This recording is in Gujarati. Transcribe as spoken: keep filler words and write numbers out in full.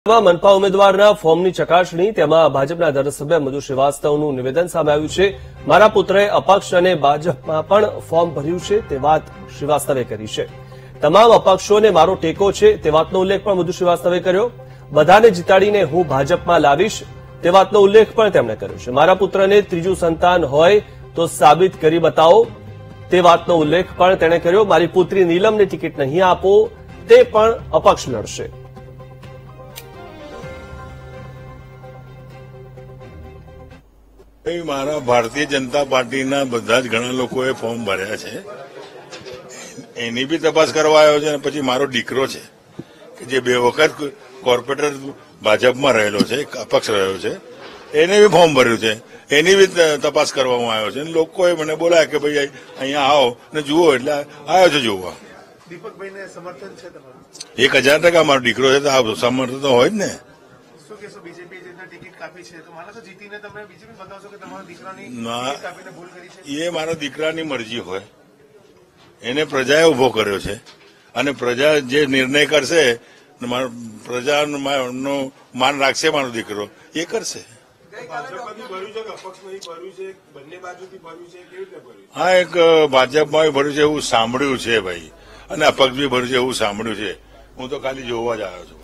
મનપા ઉમેદવારના ફોર્મની ચકાસણી તેમાં ભાજપના ધારાસભ્ય મધુ શ્રીવાસ્તવનું નિવેદન સામે આવ્યું છે। મારા પુત્રએ અપક્ષ અને ભાજપમાં પણ ફોર્મ ભર્યું છે તે વાત શ્રીવાસ્તવે કરી છે। તમામ અપક્ષોને મારો ટેકો છે તે વાતનો ઉલ્લેખ પણ મધુ શ્રીવાસ્તવે કર્યો। બધાને જીતાડીને હું ભાજપમાં લાવીશ તે વાતનો ઉલ્લેખ પણ તેમણે કર્યો છે। મારા પુત્રને ત્રીજું સંતાન હોય તો સાબિત કરી બતાવો તે વાતનો ઉલ્લેખ પણ તેણે કર્યો। મારી પુત્રી નીલમને ટિકિટ નહીં આપો તે પણ અપક્ષ લડશે। મારા ભારતીય જનતા પાર્ટીના બધા જ ઘણા લોકોએ ફોર્મ ભર્યા છે, એની બી તપાસ કરવા આવ્યો છે। અને પછી મારો દીકરો છે કે જે બે વખત કોર્પોરેટર ભાજપમાં રહેલો છે, અપક્ષ રહ્યો છે, એને બી ફોર્મ ભર્યું છે, એની બી તપાસ કરવામાં આવ્યો છે। લોકોએ મને બોલાયા કે ભાઈ અહીંયા આવો ને જુઓ, એટલે આવ્યો છે જોવા। દીપકભાઈને સમર્થન છે તમારું? એક હજાર ટકા મારો દીકરો છે તો આ સમર્થન તો હોય જ ને। એ મારા દીકરાની મરજી હોય, એને પ્રજાએ ઉભો કર્યો છે અને પ્રજા જે નિર્ણય કરશે, પ્રજાનું માન રાખશે મારો દીકરો, એ કરશે। હા, એક ભાજપમાં ભર્યું છે એવું સાંભળ્યું છે ભાઈ, અને અપક્ષ બી ભર્યું છે એવું સાંભળ્યું છે। હું તો ખાલી જોવા જ આવ્યો છું।